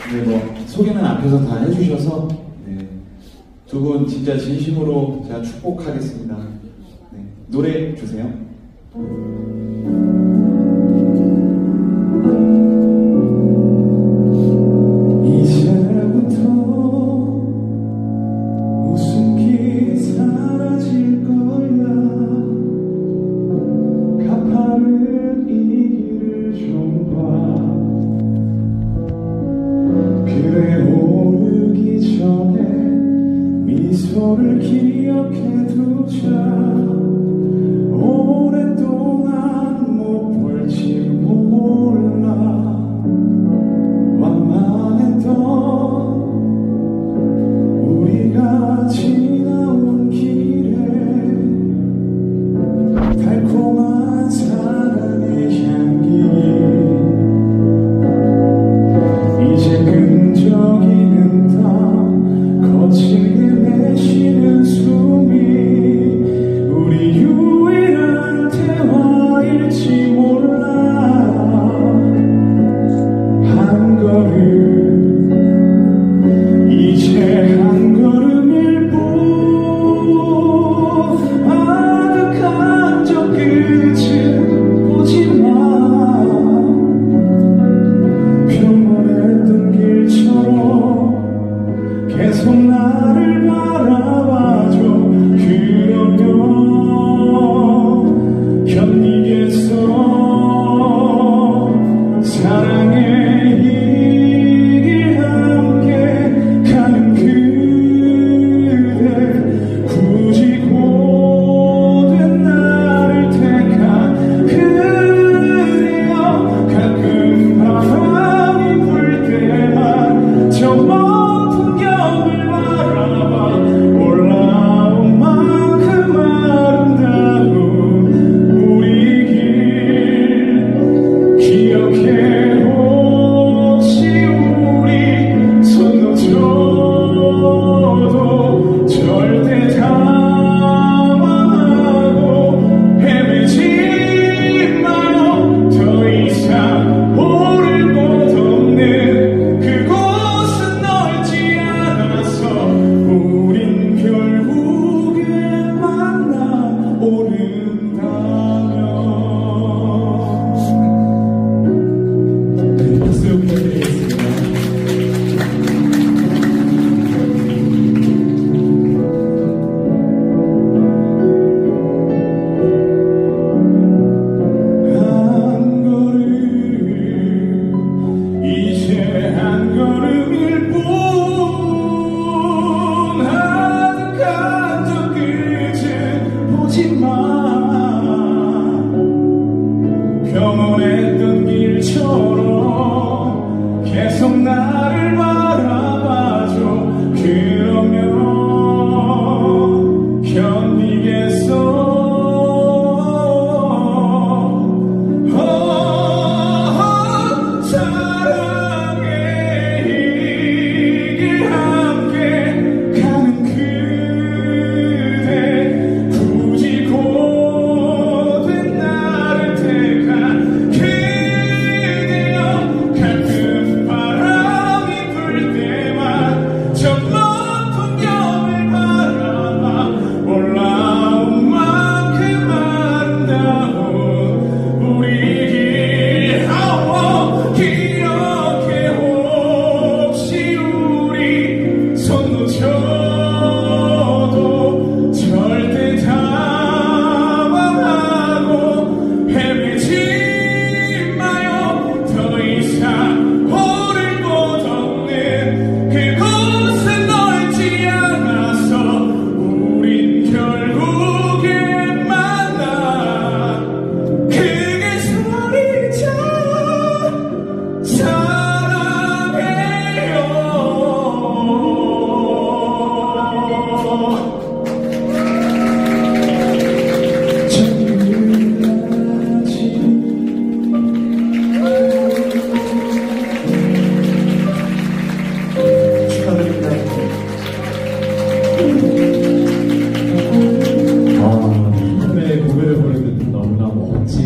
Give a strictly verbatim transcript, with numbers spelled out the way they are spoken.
네, 뭐 소개는 앞에서 다 해주셔서 네, 두 분 진짜 진심으로 제가 축복하겠습니다. 네, 노래 주세요. 이제부터 웃음기 사라질 거야. 가파른 이 길을 좀 봐. 그래 오르기 전에 미소를 기억해 두자. 오랫동안 못 볼지 몰라. 완만했던 우리가 지나온 길에 달콤한 사랑의 향기. 이제 끈적이는 땀 거칠게 내쉬는 숨이 우리 유일한 대화일지 몰라. 한 걸음